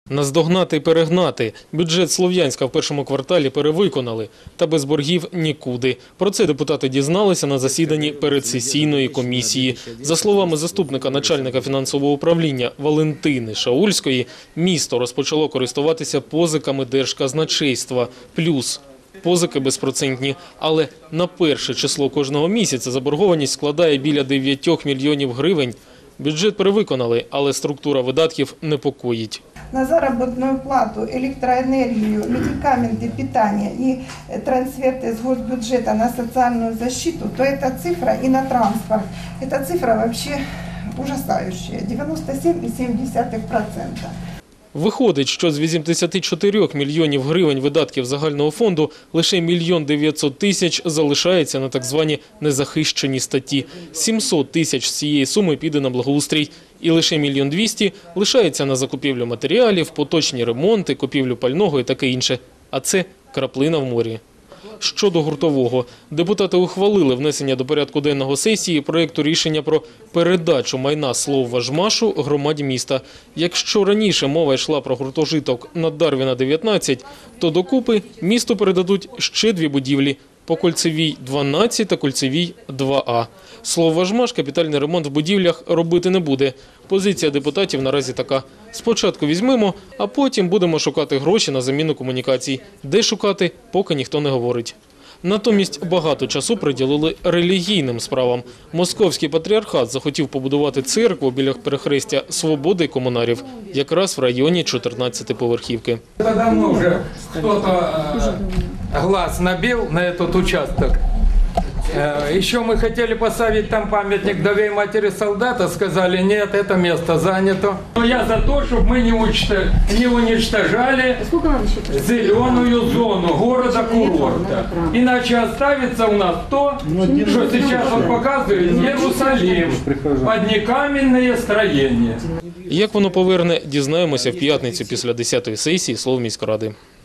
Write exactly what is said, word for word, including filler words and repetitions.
Наздогнати і перегнати. Бюджет Слов'янська в першому кварталі перевиконали. Та без боргів нікуди. Про це депутати дізналися на засіданні передсесійної комісії. За словами заступника начальника фінансового управління Валентини Шаульської, місто розпочало користуватися позиками Держказначейства. Плюс позики безпроцентні. Але на перше число кожного місяця заборгованість складає біля дев'яти мільйонів гривень. Бюджет перевиконали, але структура видатків непокоїть. На заработную плату, электроэнергию, медикаменты, питание и трансферты с госбюджета на социальную защиту, то эта цифра и на транспорт, эта цифра вообще ужасающая – дев'яносто сім цілих сім десятих процента. Виходить, що з вісімдесяти чотирьох мільйонів гривень видатків загального фонду лише мільйон дев'ятсот тисяч залишається на так звані незахищені статті. сімсот тисяч з цієї суми піде на благоустрій. І лише мільйон двісті лишається на закупівлю матеріалів, поточні ремонти, купівлю пального і таке інше. А це краплина в морі. Щодо гуртового, депутати ухвалили внесення до порядку денного сесії проєкту рішення про передачу майна Словважмашу громаді міста. Якщо раніше мова йшла про гуртожиток на Дарвіна дев'ятнадцять, то докупи місту передадуть ще дві будівлі – по Кольцевій дванадцять та Кольцевій два А. Словважмаш капітальний ремонт в будівлях робити не буде. Позиція депутатів наразі така. Спочатку візьмемо, а потім будемо шукати гроші на заміну комунікацій. Де шукати, поки ніхто не говорить. Натомість багато часу приділили релігійним справам. Московський патріархат захотів побудувати церкву біля перехрестя Свободи і Комунарів, якраз в районі чотирнадцятиповерхівки. Це давно вже хтось глаз набив на этот участок. Еще мы хотели поставить там памятник вдове и матери солдата, сказали, нет, это место занято. Но я за то, чтобы мы не, учта... не уничтожали зеленую зону города-курорта. Иначе оставится у нас то, что сейчас он показывает, Иерусалим, однокаменные строения. Як воно поверне, дізнаємося в п'ятницю після десятої сесії Словміськради.